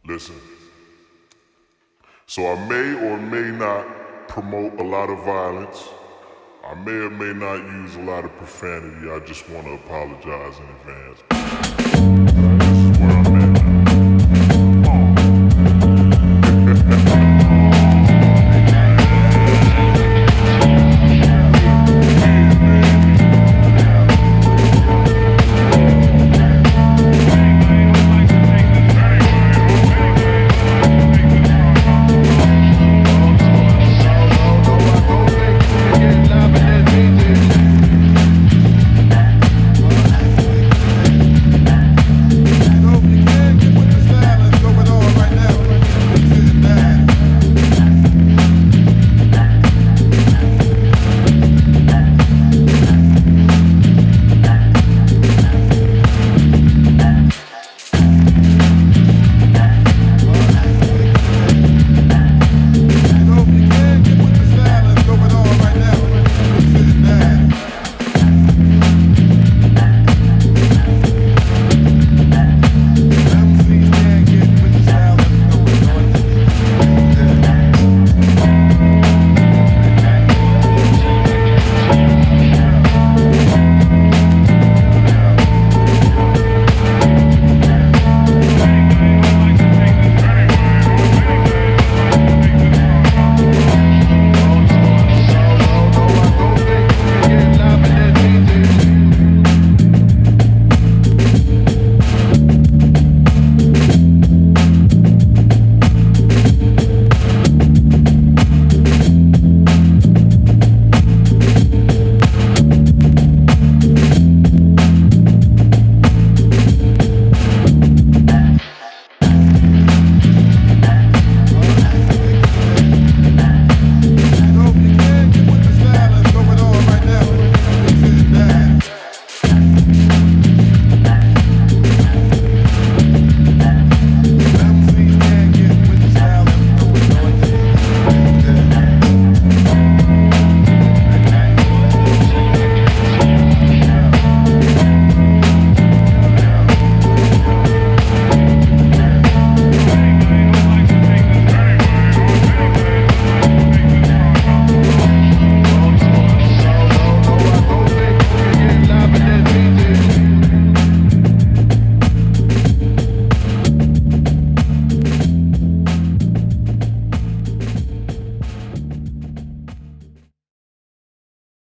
Listen. So I may or may not promote a lot of violence. I may or may not use a lot of profanity. I just want to apologize in advance.